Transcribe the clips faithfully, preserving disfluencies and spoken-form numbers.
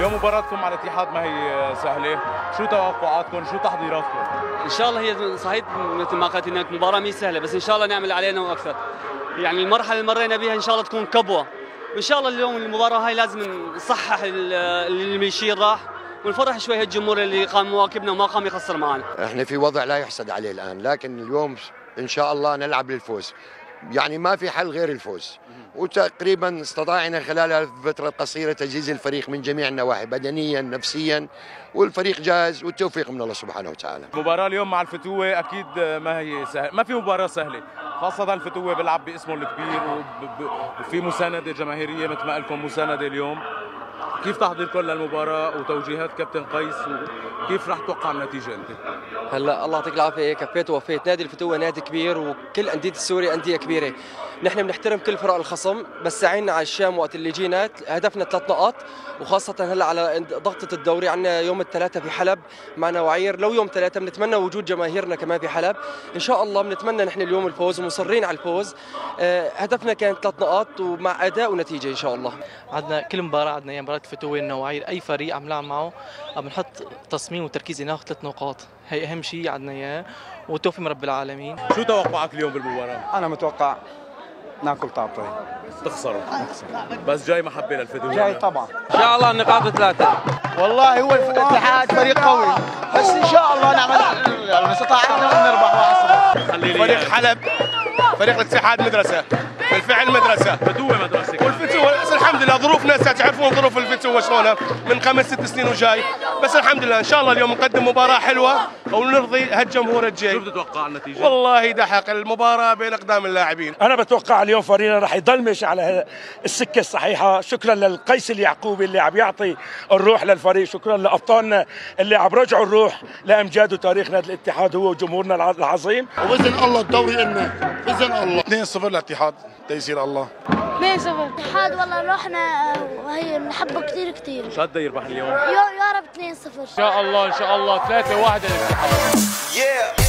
اليوم مباراتكم مع الاتحاد ما هي سهله، شو توقعاتكم؟ شو تحضيراتكم؟ ان شاء الله هي صحيح مثل ما قلت انك مباراه مش سهله، بس ان شاء الله نعمل علينا واكثر. يعني المرحله اللي مرينا بها ان شاء الله تكون كبوه، وان شاء الله اليوم المباراه هاي لازم نصحح اللي بيشيل راح، ونفرح شوي هالجمهور اللي قام مواكبنا وما قام يخسر معنا. احنا في وضع لا يحسد عليه الان، لكن اليوم ان شاء الله نلعب للفوز، يعني ما في حل غير الفوز. وتقريبا استطعنا خلال الفترة القصيرة تجهيز الفريق من جميع النواحي بدنيا نفسيا، والفريق جاهز والتوفيق من الله سبحانه وتعالى. المباراة اليوم مع الفتوة أكيد ما هي سهل، ما في مباراة سهلة، خاصة الفتوة بيلعب باسمه الكبير وفي مساندة جماهيرية مثل ما قلكم مساندة اليوم. كيف تحضيركم للمباراة وتوجيهات كابتن قيس وكيف راح توقع النتيجة أنت؟ هلا الله يعطيك العافية، كفيت ووفيت. نادي الفتوة نادي كبير وكل أندية السوري أندية كبيرة. نحن بنحترم كل فرق الخصم، بس سعينا على الشام وقت اللي جينا هدفنا ثلاث نقاط، وخاصة هلا على ضغطة الدوري. عندنا يوم الثلاثاء في حلب معنا وعير، لو يوم ثلاثاء بنتمنى وجود جماهيرنا كمان في حلب إن شاء الله. بنتمنى نحن اليوم الفوز ومصرين على الفوز. أه هدفنا كان ثلاث نقاط ومع أداء ونتيجة إن شاء الله. عندنا كل مباراة عندنا مباراة الفتوة النواعير، أي فريق عم نلعب معه عم نحط تصميم وتركيز ناخذ ثلاث نقاط، هي أهم شيء عندنا إياه، والتوفيق من رب العالمين. شو توقعك اليوم بالمباراة؟ أنا متوقع ناكل طابطي، تخسروا بس جاي محبة للفتوة؟ جاي طبعا إن شاء الله النقاط ثلاثة. والله هو الاتحاد فريق قوي، بس إن شاء الله نعمل استطاعنا نربح واحد صفر. فريق حلب، فريق الاتحاد مدرسة، بالفعل مدرسة. فتوة مدرسة والفتوة بس الحمد لله ظروفنا تعرفون ظروف الفتوة شلونها من خمس ست سنين وجاي، بس الحمد لله ان شاء الله اليوم نقدم مباراة حلوة ونرضي هالجمهور الجاي. شو بتتوقع النتيجة؟ والله دحق المباراة بين اقدام اللاعبين. انا بتوقع اليوم فريقنا راح يضل ماشي على السكة الصحيحة. شكرا للقيس اليعقوبي اللي عم يعطي الروح للفريق، شكرا لابطالنا اللي عم رجعوا الروح لامجاد وتاريخ نادي الاتحاد هو وجمهورنا العظيم. وباذن الله الدوري لنا باذن الله. اثنين صفر للاتحاد تيسير الله. اثنين صفر الاتحاد. والله رحنا وهي بنحبه كثير كثير. شو قد يربح اليوم؟ يا رب اثنين صفر. ان شاء الله ان شاء الله ثلاثة واحد للاتحاد.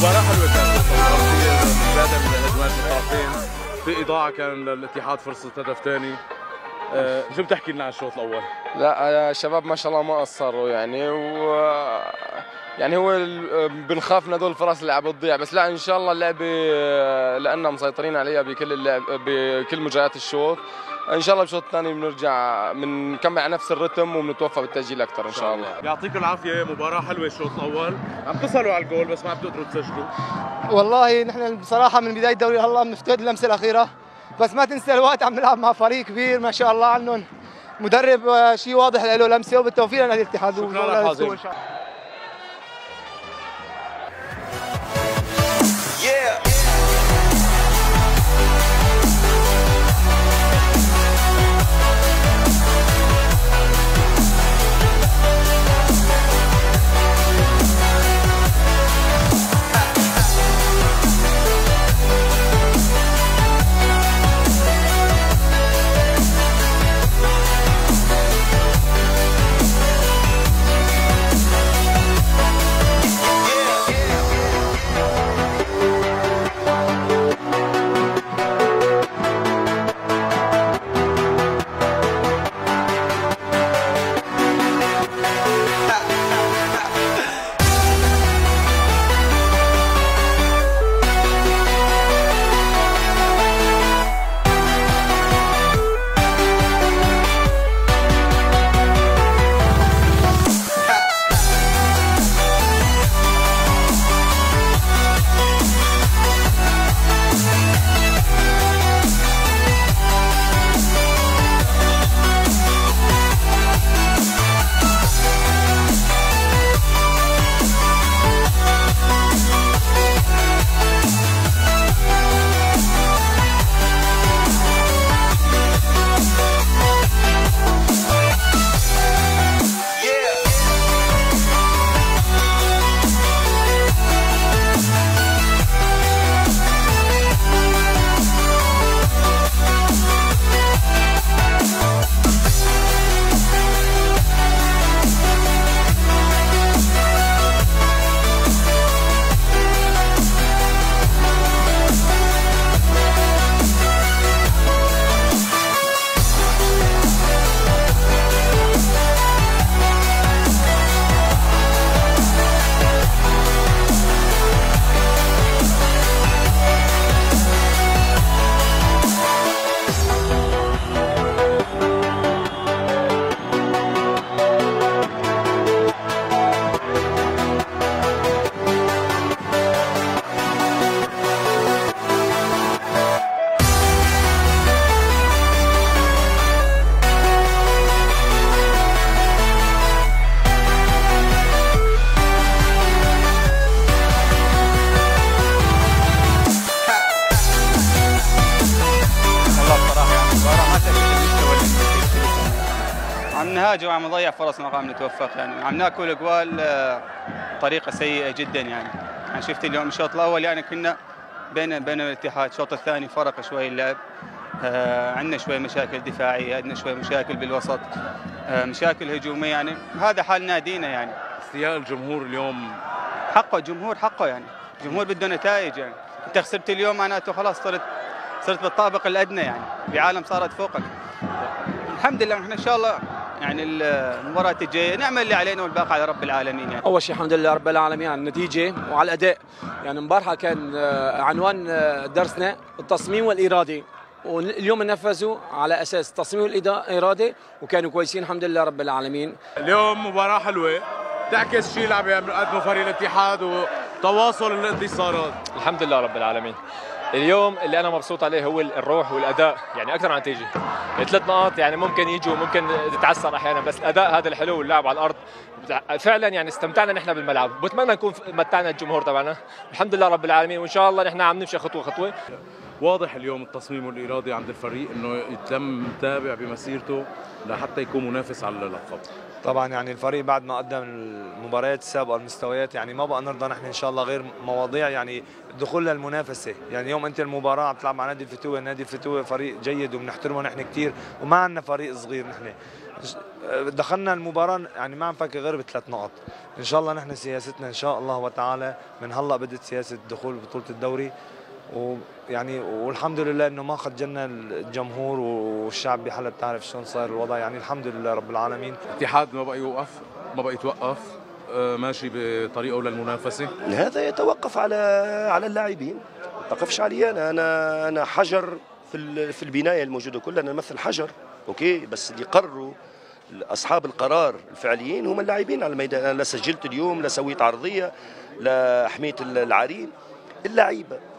مباراة حلوة كانت في بداية من الهجمات الطرفين، في إضاعة كان للاتحاد فرصة هدف ثاني. أه شو بتحكي لنا عن الشوط الأول؟ لا الشباب ما شاء الله ما قصروا يعني و يعني هو بنخاف من هذول الفرص اللي عم بتضيع، بس لا ان شاء الله اللعبه لاننا مسيطرين عليها بكل اللعب بكل مجريات الشوط. ان شاء الله بالشوط الثاني بنرجع بنكمل على نفس الرتم وبنتوفى بالتسجيل اكثر ان شاء الله. يعطيكم العافيه، مباراه حلوه الشوط الاول، عم تصلوا على الجول بس ما عم تقدروا تسجلوا. والله نحن بصراحه من بدايه الدوري هلا بنفتقد اللمسه الاخيره، بس ما تنسى الوقت عم نلعب مع فريق كبير ما شاء الله عنهم، مدرب شيء واضح له لمسه، وبالتوفيق لنادي الاتحاد. شكرا لك حازم. نهاجم وعم نضيع فرص ما قام نتوفق، يعني عم ناكل اجوال بطريقه سيئه جدا. يعني يعني شفت اليوم الشوط الاول يعني كنا بين بين الاتحاد، الشوط الثاني فرق شوي اللعب، آه عندنا شوي مشاكل دفاعيه، عندنا شوي مشاكل بالوسط، آه مشاكل هجوميه، يعني هذا حال نادينا. يعني استياء الجمهور اليوم حقه، الجمهور حقه، يعني الجمهور بده نتائج. يعني انت خسرت اليوم معناته خلاص صرت صرت بالطابق الادنى، يعني بعالم صارت فوقك. الحمد لله احنا ان شاء الله يعني المباراة الجاية نعمل اللي علينا والباقي على رب العالمين. يعني أول شيء الحمد لله رب العالمين على النتيجة وعلى الأداء. يعني امبارحة كان عنوان درسنا التصميم والإرادة، واليوم نفذوا على أساس التصميم والإرادة وكانوا كويسين الحمد لله رب العالمين. اليوم مباراة حلوة تعكس شيء اللي عم يقدمه فريق الاتحاد وتواصل الانتصارات. الحمد لله رب العالمين. اليوم اللي انا مبسوط عليه هو الروح والاداء، يعني اكثر عن النتيجه. ثلاث نقاط يعني ممكن يجوا ممكن تتعثر احيانا، بس الاداء هذا الحلو واللعب على الارض فعلا يعني استمتعنا نحن بالملعب، بتمنى نكون متعنا الجمهور تبعنا. الحمد لله رب العالمين، وان شاء الله نحن عم نمشي خطوه خطوه. واضح اليوم التصميم والإرادة عند الفريق انه يتم متابع بمسيرته لحتى يكون منافس على اللقب. طبعا يعني الفريق بعد ما قدم المباريات السابقه المستويات، يعني ما بقى نرضى نحن ان شاء الله غير مواضيع يعني دخول للمنافسه. يعني اليوم انت المباراه عم تلعب مع نادي الفتوه، نادي الفتوه فريق جيد وبنحترمه نحن كثير، وما عندنا فريق صغير نحن. دخلنا المباراه يعني ما عم نفكر غير بثلاث نقط. ان شاء الله نحن سياستنا ان شاء الله وتعالى من هلا بدت سياسه الدخول ببطوله الدوري، ويعني والحمد لله انه ما خجلنا الجمهور والشعب بحلب. بتعرف شلون صار الوضع، يعني الحمد لله رب العالمين. الاتحاد ما بقى يوقف، ما بقى يتوقف، ماشي بطريقه للمنافسه. هذا يتوقف على على اللاعبين، ما يتوقفش علي انا. انا انا حجر في في البنايه الموجوده كلها، انا نمثل حجر، اوكي، بس اللي قرروا اصحاب القرار الفعليين هم اللاعبين على الميدان. انا لا سجلت اليوم، لا سويت عرضيه، لا حميت العرين، اللعيبه.